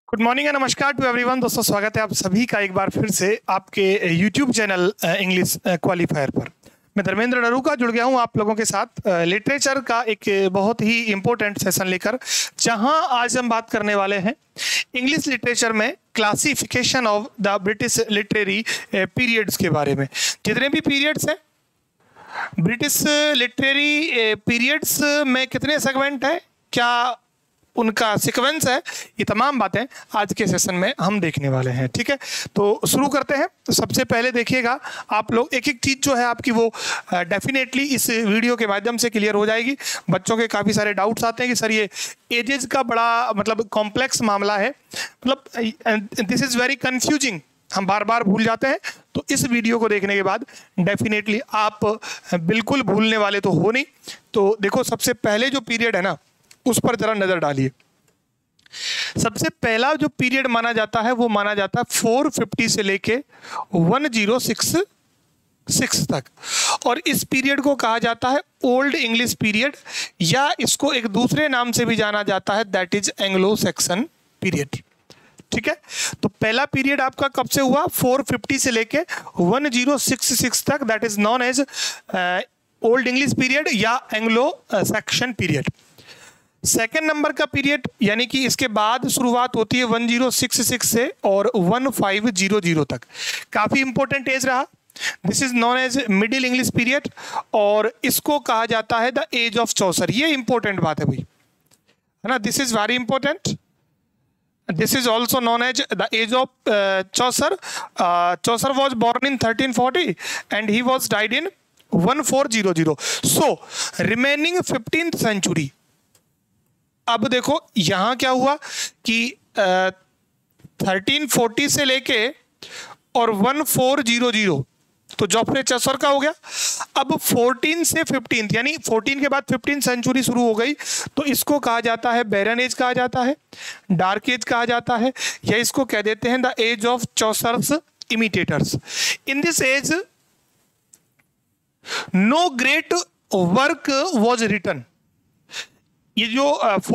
Good morning and नमस्कार to everyone. दोस्तों स्वागत है आप सभी का एक बार फिर से आपके यूट्यूब चैनल इंग्लिश क्वालिफायर पर। मैं धर्मेंद्र नरूका जुड़ गया हूं आप लोगों के साथ लिटरेचर का एक बहुत ही इम्पोर्टेंट सेशन लेकर, जहां आज हम बात करने वाले हैं इंग्लिश लिटरेचर में classification of the British literary periods के बारे में। जितने भी पीरियड्स हैं ब्रिटिश लिटरेरी पीरियड्स में, कितने सेगमेंट है, क्या उनका सीक्वेंस है, ये तमाम बातें आज के सेशन में हम देखने वाले हैं। ठीक है, तो शुरू करते हैं। तो सबसे पहले देखिएगा आप लोग, एक एक चीज़ जो है आपकी वो डेफिनेटली इस वीडियो के माध्यम से क्लियर हो जाएगी। बच्चों के काफ़ी सारे डाउट्स आते हैं कि सर ये एजेस का बड़ा मतलब कॉम्प्लेक्स मामला है, मतलब दिस इज़ वेरी कन्फ्यूजिंग, हम बार बार भूल जाते हैं। तो इस वीडियो को देखने के बाद डेफिनेटली आप बिल्कुल भूलने वाले तो हो नहीं। तो देखो, सबसे पहले जो पीरियड है ना, उस पर जरा नजर डालिए। सबसे पहला जो पीरियड माना जाता है वो माना जाता है 450 से लेके 1066 तक, और इस पीरियड को कहा जाता है ओल्ड इंग्लिश पीरियड, या इसको एक दूसरे नाम से भी जाना जाता है, that is Anglo Saxon period. ठीक है, तो पहला पीरियड आपका कब से हुआ? 450 से लेके 1066 तक, that is known as old English period या एंग्लो सैक्सन पीरियड। सेकेंड नंबर का पीरियड, यानी कि इसके बाद शुरुआत होती है 1066 से और 1500 तक, काफी इंपॉर्टेंट एज रहा। This is known as middle English period, और इसको कहा जाता है द एज ऑफ चौसर। ये इंपॉर्टेंट बात है भाई, है ना, this is very important. This is also known as the age of Chaucer. Chaucer was born in 1340 and he was died in 1400। So remaining 15th century. अब देखो यहां क्या हुआ कि 1340 से लेके और 1400 तो जॉफ्रे चौसर का हो गया। अब 14 से 15 यानी 14 के बाद 15 सेंचुरी शुरू हो गई, तो इसको कहा जाता है बैरन एज कहा जाता है, डार्क एज कहा जाता है, या इसको कह देते हैं the age of Chaucer's imitators. In this age no great work was written. ये जो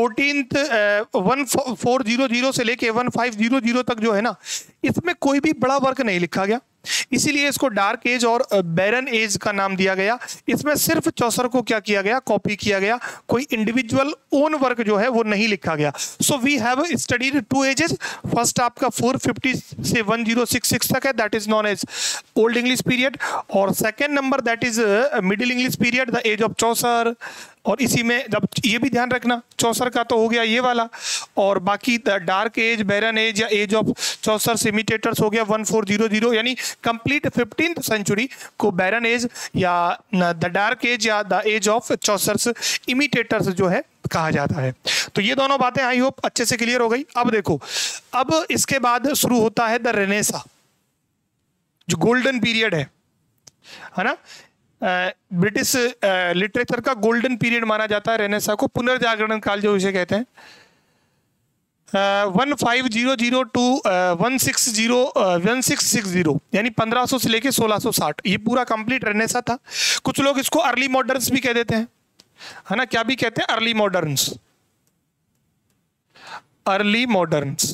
1400 से लेके 1500 तक जो है ना, इसमें कोई भी बड़ा वर्क नहीं लिखा गया, इसीलिए इसको डार्क एज और बैरन एज का नाम दिया गया। इसमें सिर्फ चौसर को क्या किया गया? कॉपी किया गया, कोई इंडिविजुअल ओन वर्क जो है वो नहीं लिखा गया। So we have studied two ages. First आपका 450 से 1066 तक है, that is known as old English period, और second number that is middle English period, the age of Chaucer. और इसी में जब ये भी ध्यान रखना, चौसर का तो हो गया ये वाला, और बाकी डार्क एज, बैरन एज या एज ऑफ चौसर इमिटेटर्स हो गया 1400, यानी कंप्लीट 15th सेंचुरी को बैरन एज या द डार्क एज या the age of Chaucer imitators जो है कहा जाता है। तो ये दोनों बातें आई होप अच्छे से क्लियर हो गई। अब देखो, अब इसके बाद शुरू होता है द रेनेसा, जो गोल्डन पीरियड है ना, ब्रिटिश लिटरेचर का गोल्डन पीरियड माना जाता है रेनेसा को, पुनर्जागरण काल जो इसे कहते हैं। 1500 टू 1660 यानी 1500 से लेके 1660, ये पूरा कंप्लीट रेनेसा था। कुछ लोग इसको अर्ली मॉडर्न्स भी कह देते हैं, है ना, क्या भी कहते हैं? Early moderns, early moderns.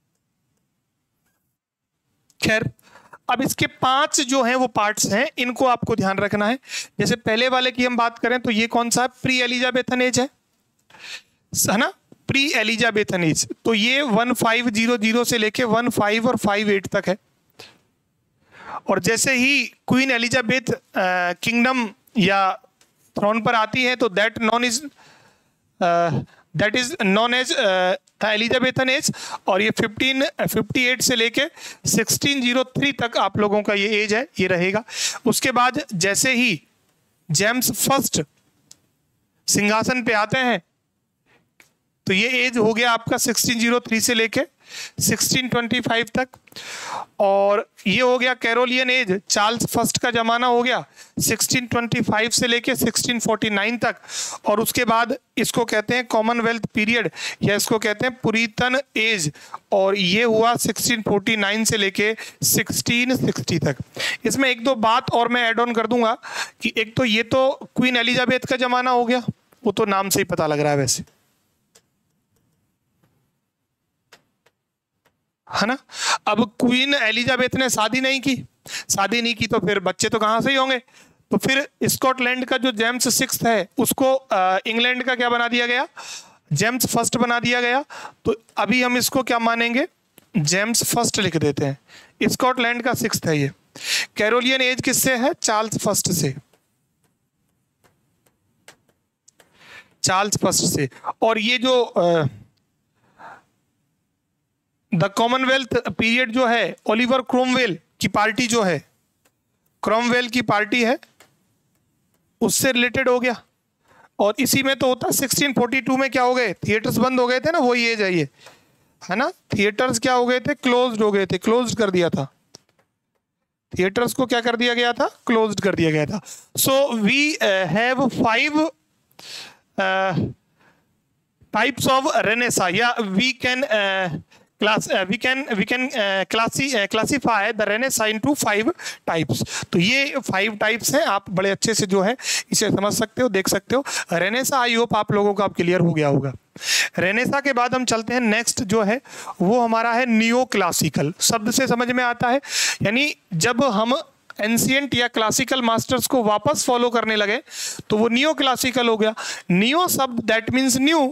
खैर, अब इसके 5 जो हैं वो पार्ट्स हैं, इनको आपको ध्यान रखना है। जैसे पहले वाले की हम बात करें तो ये कौन सा है? प्री एलिजाबेथन एज है ना, प्री एलिजाबेथन एज। तो ये 1500 से लेके 15 और 58 तक है। और जैसे ही क्वीन एलिजाबेथ किंगडम या थ्रोन पर आती है तो that is known as Elizabethan age, और ये 1558 से लेके 1603 तक आप लोगों का ये एज है, ये रहेगा। उसके बाद जैसे ही जेम्स फर्स्ट सिंहासन पे आते हैं तो ये एज हो गया आपका 1603 से लेके 1625 तक, और ये हो गया कैरोलियन एज, चार्ल्स फर्स्ट का जमाना हो गया 1625 से लेके 1649 तक। और उसके बाद इसको कहते हैं कॉमनवेल्थ पीरियड, या इसको कहते हैं पुरीतन एज, और ये हुआ 1649 से लेके 1660 तक। इसमें एक दो बात और मैं ऐड ऑन कर दूंगा कि एक तो ये तो क्वीन एलिजाबेथ का जमाना हो गया, वो तो नाम से ही पता लग रहा है वैसे, है ना। अब क्वीन एलिजाबेथ ने शादी नहीं की तो फिर बच्चे तो कहाँ से ही होंगे। तो फिर स्कॉटलैंड का जो जेम्स सिक्स्थ है उसको इंग्लैंड का क्या बना दिया गया, जेम्स फर्स्ट बना दिया गया। तो अभी हम इसको क्या मानेंगे, जेम्स फर्स्ट लिख देते हैं। स्कॉटलैंड का सिक्स्थ है ये। कैरोलियन एज किससे है, चार्ल्स फर्स्ट से, चार्ल्स फर्स्ट से। और ये जो द कॉमनवेल्थ पीरियड जो है ओलिवर क्रोमवेल की पार्टी जो है, क्रोमवेल की पार्टी है, उससे रिलेटेड हो गया। और इसी में तो होता 1642 में क्या हो गए, थिएटर्स बंद हो गए थे ना, वही एज है ये, है ना। थिएटर्स क्या हो गए थे, क्लोज्ड हो गए थे, क्लोज्ड कर दिया था थिएटर्स को, क्या कर दिया गया था, क्लोज्ड कर दिया गया था। So we have 5 types of renaissance, या we can classify the renaissance into 5 types. तो ये 5 टाइप्स हैं, आप बड़े अच्छे से जो है इसे समझ सकते हो, देख सकते हो। रेनेसा आई होप आप लोगों को आप क्लियर हो गया होगा। रेनेसा के बाद हम चलते हैं, नेक्स्ट जो है वो हमारा है नियो क्लासिकल। शब्द से समझ में आता है, यानी जब हम एंशिएंट या क्लासिकल मास्टर्स को वापस फॉलो करने लगे तो वो नियो क्लासिकल हो गया। नियो शब्द दैट मीन्स न्यू,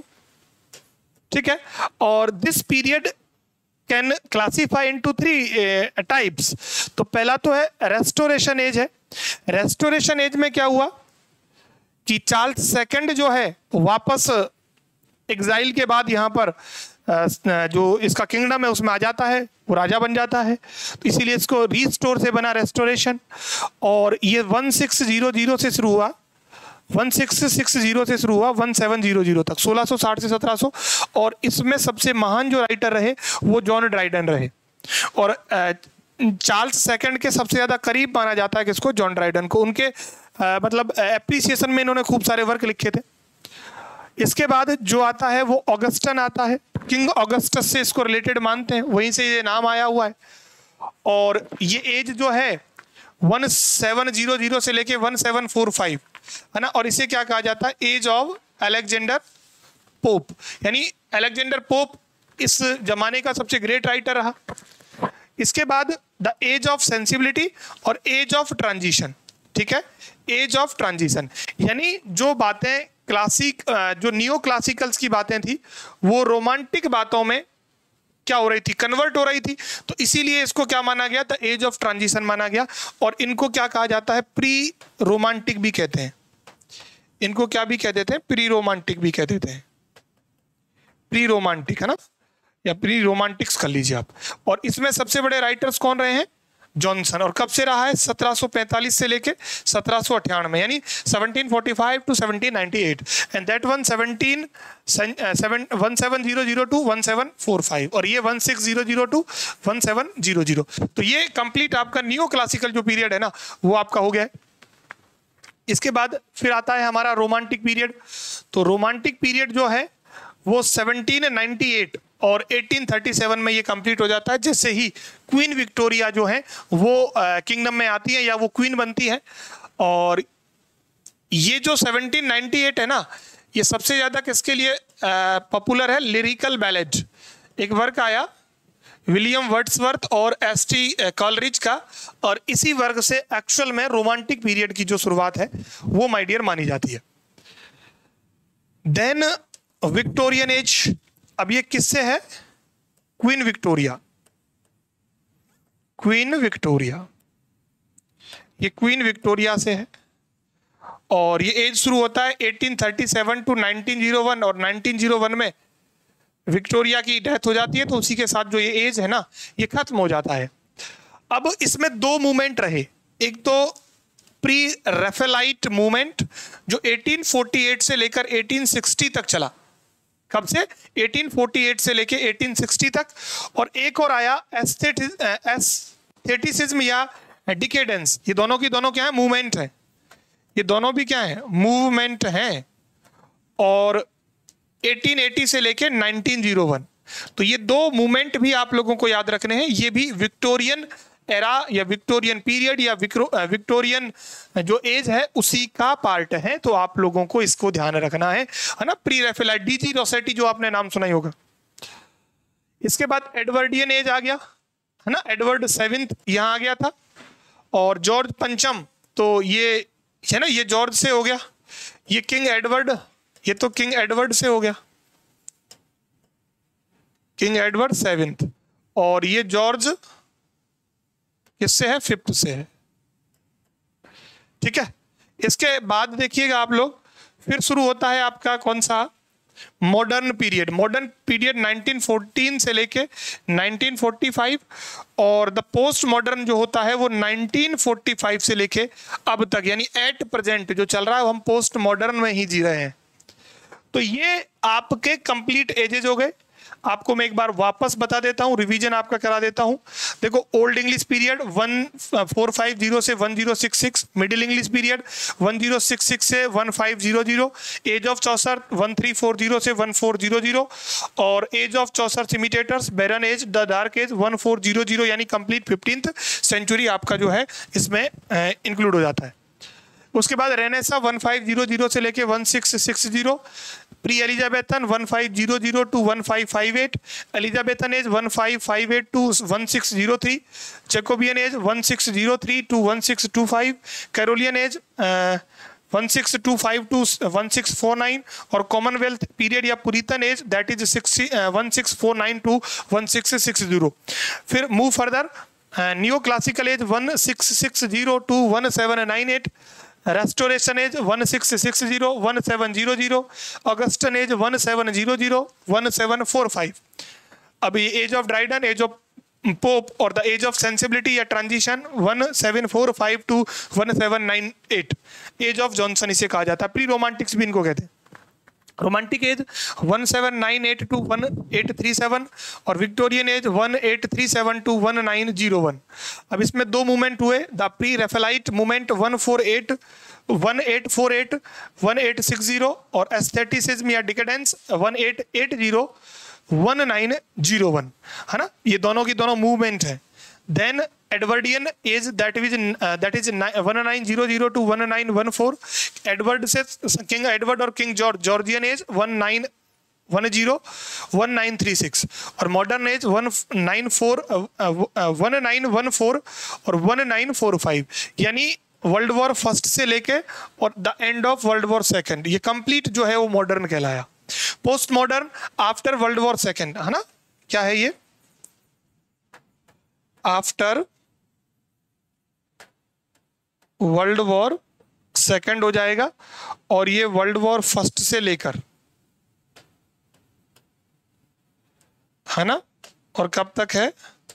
ठीक है। और this period can classify into 3 types. तो पहला तो है रेस्टोरेशन एज है। रेस्टोरेशन एज में क्या हुआ कि चार्ल्स सेकंड जो है वापस एग्जाइल के बाद यहाँ पर जो इसका किंगडम है उसमें आ जाता है, वो राजा बन जाता है। तो इसीलिए इसको रीस्टोर से बना रेस्टोरेशन। और ये 1600 से शुरू हुआ, 1660 से शुरू हुआ 1700 तक, 1660 से 1700। और इसमें सबसे महान जो राइटर रहे वो जॉन ड्राइडन रहे। और चार्ल्स सेकंड के सबसे ज़्यादा करीब माना जाता है किसको, जॉन ड्राइडन को। उनके मतलब एप्रिसिएशन में इन्होंने खूब सारे वर्क लिखे थे। इसके बाद जो आता है वो ऑगस्टन आता है, किंग ऑगस्टस से इसको रिलेटेड मानते हैं, वहीं से ये नाम आया हुआ है। और ये एज जो है 1700 से लेके 1745 है ना। और इसे क्या कहा जाता है, एज ऑफ अलेक्जेंडर पोप, यानी अलेक्जेंडर पोप इस जमाने का सबसे ग्रेट राइटर रहा। इसके बाद द एज ऑफ सेंसिबिलिटी और एज ऑफ ट्रांजिशन, ठीक है। एज ऑफ ट्रांजिशन यानी जो बातें क्लासिक जो नियो क्लासिकल्स की बातें थी वो रोमांटिक बातों में क्या हो रही थी, कन्वर्ट हो रही थी। तो इसीलिए इसको क्या माना गया, द एज ऑफ ट्रांजिशन माना गया। और इनको क्या कहा जाता है, प्री रोमांटिक भी कहते हैं। इनको क्या भी कह देते हैं, प्री रोमांटिक भी कह देते हैं। प्री रोमांटिक है ना, या प्री रोमांटिक्स कर लीजिए आप। और इसमें सबसे बड़े राइटर्स कौन रहे हैं, जॉनसन। और कब से रहा है, 1745 से लेके 1798, यानी 1745 to 1798, and that one 1700 to 1745, और ये 1600 टू 1700। तो ये कंप्लीट आपका नियो क्लासिकल जो पीरियड है ना वो आपका हो गया है। इसके बाद फिर आता है हमारा रोमांटिक पीरियड। तो रोमांटिक पीरियड जो है वो 1798 और 1837 में ये कंप्लीट हो जाता है, जैसे ही क्वीन विक्टोरिया जो है वो किंगडम में आती है या वो क्वीन बनती है। और ये जो 1798 है ना, ये सबसे ज़्यादा किसके लिए पॉपुलर है, लिरिकल बैलेड। एक वर्क आया विलियम वर्ड्सवर्थ और एसटी कॉलरिज का, और इसी वर्ग से एक्चुअल में रोमांटिक पीरियड की जो शुरुआत है वो माय डियर मानी जाती है। देन विक्टोरियन एज, अब ये किससे है, क्वीन विक्टोरिया। क्वीन विक्टोरिया, ये क्वीन विक्टोरिया से है। और ये एज शुरू होता है 1837 टू 1901, और 1901 में विक्टोरिया की डेथ हो जाती है। तो उसी के साथ जो ये एज है ना ये खत्म हो जाता है। अब इसमें 2 मूवमेंट रहे, एक तो प्री रेफेलाइट मूवमेंट जो 1848 से लेकर 1860 तक चला। कब से, 1848 से लेके 1860 तक। और एक और आया एस्थेटिसिज्म या डिकेडेंस। ये दोनों की दोनों क्या है, मूवमेंट है। ये दोनों भी क्या है, मूवमेंट हैं। और 1880 से लेके 1901, तो ये 2 मूवमेंट भी आप लोगों को याद रखने हैं। ये भी विक्टोरियन एरा या विक्टोरियन पीरियड या विक्टोरियन जो एज है उसी का पार्ट है। तो आप लोगों को इसको ध्यान रखना है ना। प्री रेफेलाइट, डीजी रोसेटी जो आपने नाम सुना ही होगा, इसके बाद एडवर्डियन एज आ गया, है ना, एडवर्ड सेवेंथ यहाँ आ गया था, और जॉर्ज पंचम, तो ये है ना, ये जॉर्ज से हो गया, ये किंग एडवर्ड, ये तो किंग एडवर्ड से हो गया, किंग एडवर्ड सेवेंथ, और ये जॉर्ज किससे है, फिफ्थ से है, ठीक है। इसके बाद देखिएगा आप लोग, फिर शुरू होता है आपका कौन सा, मॉडर्न पीरियड। मॉडर्न पीरियड 1914 से लेके 1945, और द पोस्ट मॉडर्न जो होता है वो 1945 से लेके अब तक, यानी एट प्रेजेंट जो चल रहा है वो हम पोस्ट मॉडर्न में ही जी रहे हैं। तो ये आपके कंप्लीट एजेज हो गए। आपको मैं एक बार वापस बता देता हूं, रिवीजन आपका करा देता हूं। देखो, ओल्ड इंग्लिश पीरियड 1450 से 1066, मिडिल इंग्लिश पीरियड 1066 से 1500, एज ऑफ चौसर 1340 से 1400, और age of Chaucer imitators, barren age, the dark age 1400, यानी कंप्लीट 15th सेंचुरी आपका जो है इसमें इंक्लूड हो जाता है। उसके बाद रेनेसा 1500 से लेके 1660, pre Elizabethan 1500 to 1558, Elizabethan age 1558 to 1603, Jacobean age 1603 to 1625, Carolean age 1625 to 1649, और कॉमनवेल्थ पीरियड या Puritan age that is 1649 to 1660। फिर move further, new classical age 1660 to 1798, restoration age 1660 1700, Augustan age 1700 1745। अब ये age of Dryden, age of Pope और the age of sensibility या transition 1745 to 1798, as of Johnson इसे कहा जाता है। प्री रोमांटिक्स भी इनको कहते हैं। रोमांटिक एज 1798 टू 1837, और विक्टोरियन एज 1837 टू 1901। अब इसमें दो मूवमेंट हुए, द प्री रेफेलाइट मूवमेंट 1848 1860, और एस्थेटिसिज्म या डिकेडेंस 1880 1901, है ना, ये दोनों की दोनों मूवमेंट है। Then Edwardian age that is 1900 to 1914, Edward से किंग एडवर्ड और किंग जॉर्ज, जॉर्जियन एज 1910 1936, और मॉडर्न एज 1914 और 1945, यानी वर्ल्ड वॉर फर्स्ट से लेके और the end of world war second, ये कंप्लीट जो है वो मॉडर्न कहलाया। Post modern after world war second, है ना, क्या है ये, आफ्टर वर्ल्ड वॉर सेकेंड हो जाएगा, और ये वर्ल्ड वॉर फर्स्ट से लेकर, है ना, और कब तक है,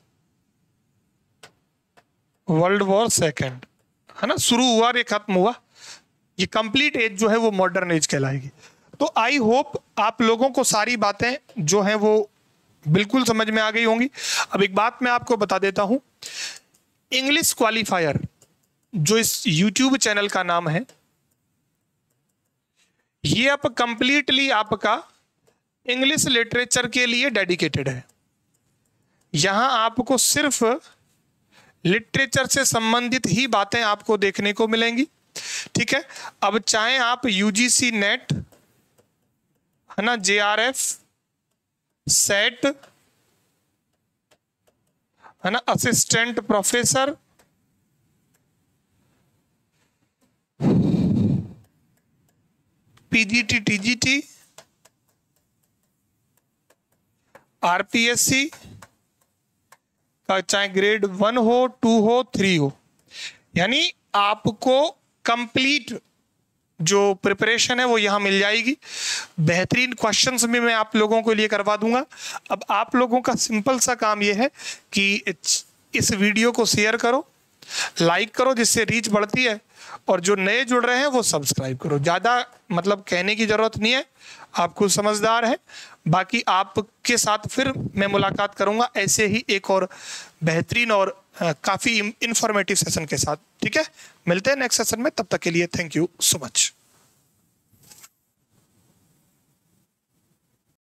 वर्ल्ड वॉर सेकेंड, है ना, शुरू हुआ और ये खत्म हुआ, ये कंप्लीट एज जो है वो मॉडर्न एज कहलाएगी। तो आई होप आप लोगों को सारी बातें जो हैं वो बिल्कुल समझ में आ गई होंगी। अब एक बात मैं आपको बता देता हूं, इंग्लिश क्वालिफायर जो इस YouTube चैनल का नाम है, ये अब कंप्लीटली आपका इंग्लिश लिटरेचर के लिए डेडिकेटेड है। यहां आपको सिर्फ लिटरेचर से संबंधित ही बातें आपको देखने को मिलेंगी, ठीक है। अब चाहे आप UGC नेट, है ना, JRF, सेट, है ना, assistant professor, PGT TGT, RPSC का चाहे ग्रेड 1 हो, 2 हो, 3 हो, यानी आपको कंप्लीट जो प्रिपरेशन है वो यहाँ मिल जाएगी। बेहतरीन क्वेश्चंस भी मैं आप लोगों के लिए करवा दूंगा। अब आप लोगों का सिंपल सा काम ये है कि इस वीडियो को शेयर करो, लाइक करो, जिससे रीच बढ़ती है, और जो नए जुड़ रहे हैं वो सब्सक्राइब करो। ज़्यादा मतलब कहने की ज़रूरत नहीं है, आप खुद समझदार है। बाकी आपके साथ फिर मैं मुलाकात करूंगा ऐसे ही एक और बेहतरीन और काफ़ी इंफॉर्मेटिव सेशन के साथ, ठीक है। मिलते हैं नेक्स्ट सेशन में, तब तक के लिए थैंक यू सो मच।